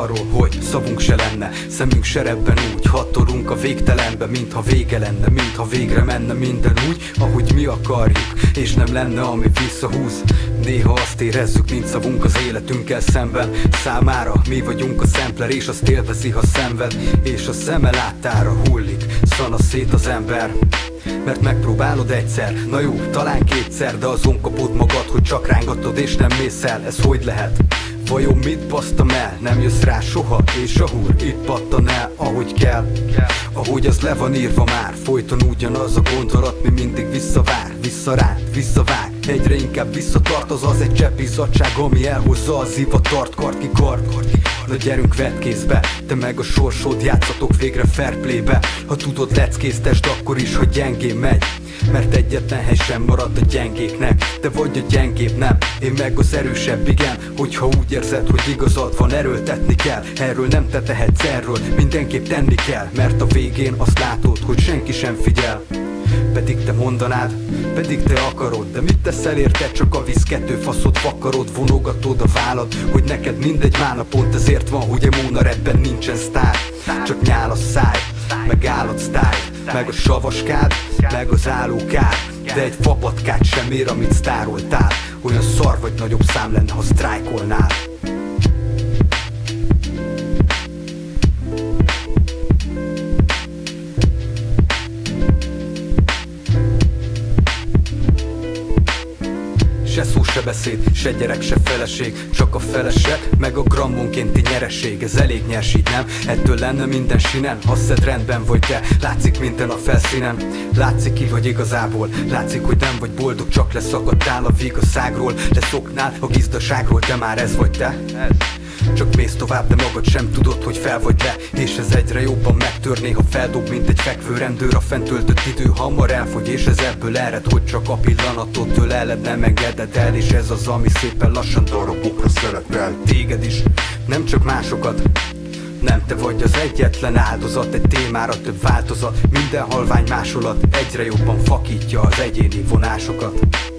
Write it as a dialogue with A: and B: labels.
A: arról, hogy szavunk se lenne, szemünk se rebben úgy, hatolunk a végtelenbe, mintha vége lenne, mintha végre menne minden úgy, ahogy mi akarjuk, és nem lenne, ami visszahúz. Néha azt érezzük, mint szavunk az életünkkel szemben. Számára mi vagyunk a szempler, és azt élvezi, ha szenved, és a szeme láttára hullik, szana szét az ember. Mert megpróbálod egyszer, na jó, talán kétszer, de azon kapod magad, hogy csak rángatod és nem mész el. Ez hogy lehet? Vajon mit basztam el? Nem jössz rá soha, és a húr itt pattan el, ahogy kell. Ahogy az le van írva már, folyton ugyanaz a gondolat, mi mindig visszavár, visszaránt, visszavág. Egyre inkább visszatart, az egy csepp izzadság, ami elhozza az ivatart. Kard ki kard, na gyerünk, vedd kézbe, te meg a sorsod, játszatok végre fair playbe. Ha tudod, leckéztesd akkor is, hogy gyengén megy, mert egyetlen hely sem marad a gyengéknek. Te vagy a gyengébb, nem, én meg az erősebb, igen. Hogyha úgy érzed, hogy igazad van, erőltetni kell. Erről nem te tehetsz, erről mindenképp tenni kell. Mert a végén azt látod, hogy senki sem figyel. Pedig te mondanád, pedig te akarod, de mit teszel érte? Csak a víz-kettő faszot vakarod, vonogatod a vállad, hogy neked mindegy mána. Pont ezért van, hogy Emona rapben nincsen sztár, csak nyál a száj, meg állat sztáj, meg a savaskád, meg az állókád. De egy fapatkát sem ér, amit sztároltál. Olyan szar vagy, nagyobb szám lenne, ha sztrájkolnál. Se szó, se beszéd, se gyerek, se feleség, csak a felesed, meg a grammonkénti nyereség. Ez elég nyers, így nem? Ettől lenne minden sinen, ha szed rendben vagy te. Látszik minden a felszínen, látszik ki vagy igazából. Látszik, hogy nem vagy boldog, csak leszakadtál a vigaszágról. Leszoknál a gizdaságról, de már ez vagy te. Csak mész tovább, de magad sem tudod, hogy fel vagy le. És ez egyre jobban megtörné, ha feldob, mint egy fekvő rendőr. A fent töltött idő hamar elfogy, és ez ebből ered, hogy csak a pillanatot tőled nem engeded el. És ez az, ami szépen lassan darabokra szerepel téged is, nem csak másokat. Nem te vagy az egyetlen áldozat, egy témára több változat. Minden halvány másolat egyre jobban fakítja az egyéni vonásokat.